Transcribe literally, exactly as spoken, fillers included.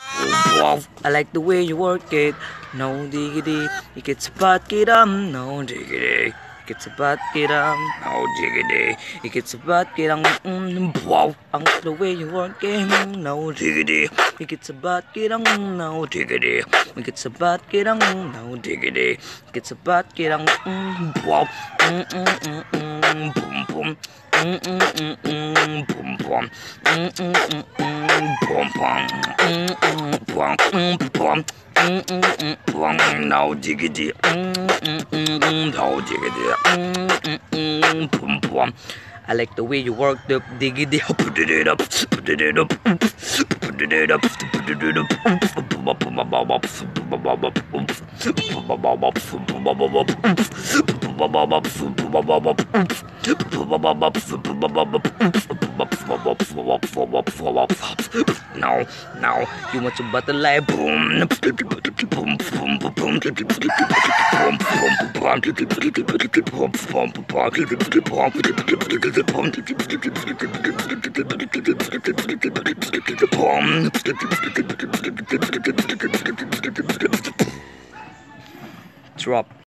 I like the way you work it. No diggity, it gets a butt get um. No diggity, it gets a butt get um. No diggity, it gets a butt get um. Wow, I like the way you work it. No diggity, it gets a butt get um. No diggity, it gets a butt get um. No diggity, it gets a butt get um. Wow, mm mm mm mm, boom boom. Mm mm mm mm, boom boom. Mm mm mm mm, boom boom. Mm mm boom mm boom. Mm mm mm boom. No diggity. Mm mm mm, no diggity. Mm mm mm, boom boom. I like the way you work the diggity. Put it up, put it up, put it up, put it up. Now, now, you want to butterfly boom, boom, boom, boom, boom, drop.